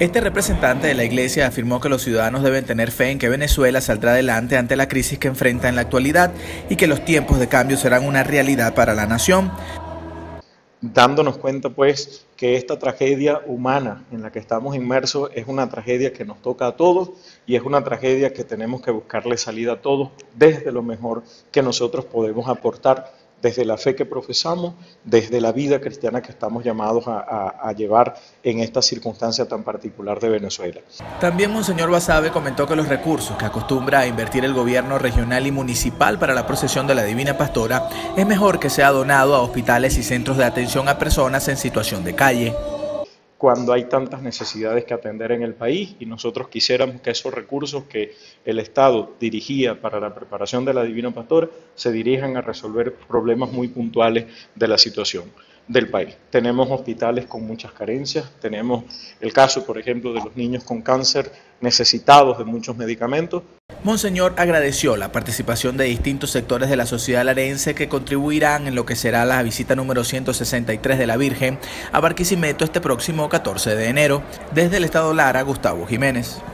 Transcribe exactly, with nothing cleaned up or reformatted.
Este representante de la Iglesia afirmó que los ciudadanos deben tener fe en que Venezuela saldrá adelante ante la crisis que enfrenta en la actualidad y que los tiempos de cambio serán una realidad para la nación. Dándonos cuenta pues que esta tragedia humana en la que estamos inmersos es una tragedia que nos toca a todos y es una tragedia que tenemos que buscarle salida a todos desde lo mejor que nosotros podemos aportar, desde la fe que profesamos, desde la vida cristiana que estamos llamados a, a, a llevar en esta circunstancia tan particular de Venezuela. También Monseñor Basabe comentó que los recursos que acostumbra a invertir el gobierno regional y municipal para la procesión de la Divina Pastora es mejor que sea donado a hospitales y centros de atención a personas en situación de calle. Cuando hay tantas necesidades que atender en el país y nosotros quisiéramos que esos recursos que el Estado dirigía para la preparación de la Divina Pastora se dirijan a resolver problemas muy puntuales de la situación del país. Tenemos hospitales con muchas carencias, tenemos el caso, por ejemplo, de los niños con cáncer necesitados de muchos medicamentos. Monseñor agradeció la participación de distintos sectores de la sociedad larense que contribuirán en lo que será la visita número ciento sesenta y tres de la Virgen a Barquisimeto este próximo catorce de enero. Desde el estado Lara, Gustavo Jiménez.